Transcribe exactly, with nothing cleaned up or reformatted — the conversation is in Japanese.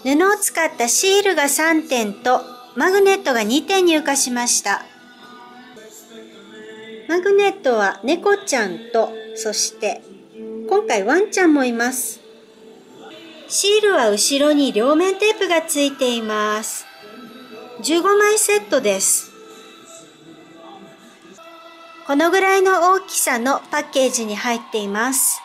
布を使ったシールがさんてんとマグネットがにてん入荷しました。マグネットは猫ちゃんと、そして今回ワンちゃんもいます。シールは後ろに両面テープがついています。じゅうごまいセットです。このぐらいの大きさのパッケージに入っています。